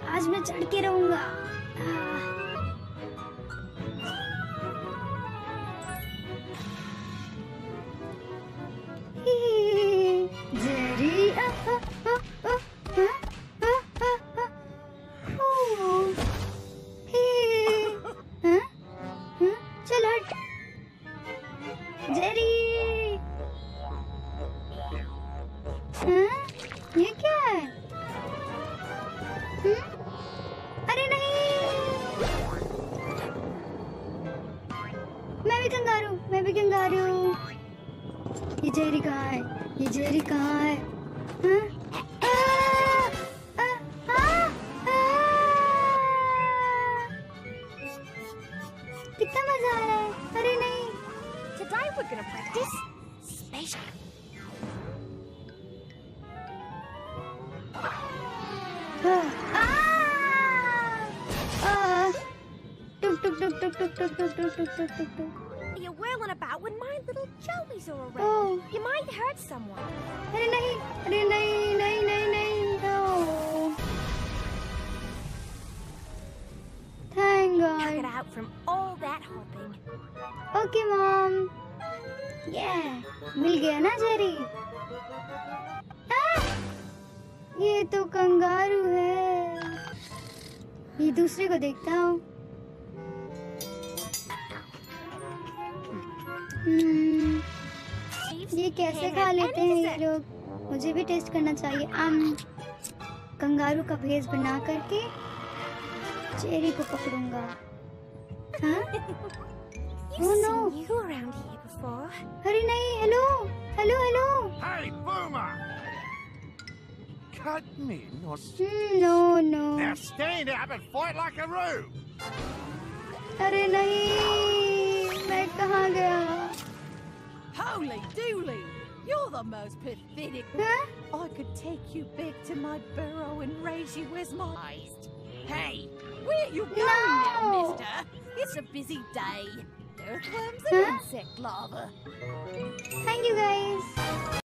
आज मैं चढ़ के रहूंगा। जेरी चल हट जेरी। ये क्या है? अरे नहीं, मैं भी कंगारू। ये जेरी कहाँ है? ये जेरी कहाँ है? कितना मजा आ रहा है। अरे नहीं, Today we're gonna practice special. Took took took took took took took took took took took took. You're whirling about when my little joeys are around. Oh. You might hurt someone. अरे नहीं, अरे नहीं नहीं नहीं नहीं, no. Thank Cut it God. out from all that hopping. Okay, Mom. Yeah, मिल गया ना Jerry? ये तो कंगारू है। ये दूसरे को देखता हूँ। ये कैसे खा लेते हैं ये लोग? मुझे भी टेस्ट करना चाहिए। कंगारू का भेष बना करके चेरी को पकड़ूंगा। हाँ? You've seen you around here before. अरे नहीं, hello hello hello. Hey, Boomer! Cut me, or no no. now stand up and fight like a roo. अरे नहीं, मैं कहाँ गया? Holy dooly! You're the most pathetic. हाँ? I could take you back to my burrow and raise you as my eyes. Hey, where you going now, No. mister? It's a busy day. Earthworms and Huh? insect larvae. Thank you guys.